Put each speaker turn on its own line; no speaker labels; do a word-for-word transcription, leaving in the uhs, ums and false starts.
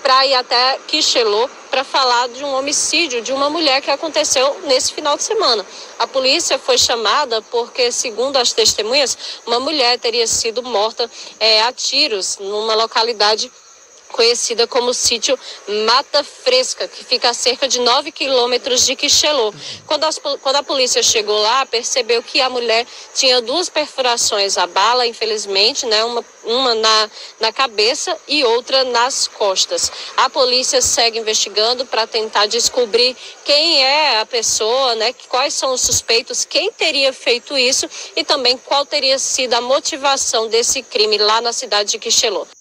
para ir até Quixelô para falar de um homicídio de uma mulher que aconteceu nesse final de semana. A polícia foi chamada porque, segundo as testemunhas, uma mulher teria sido morta é, a tiros numa localidade conhecida como sítio Mata Fresca, que fica a cerca de nove quilômetros de Quixelô. Quando, as, quando a polícia chegou lá, percebeu que a mulher tinha duas perfurações à bala, infelizmente, né, uma, uma na, na cabeça e outra nas costas. A polícia segue investigando para tentar descobrir quem é a pessoa, né, quais são os suspeitos, quem teria feito isso e também qual teria sido a motivação desse crime lá na cidade de Quixelô.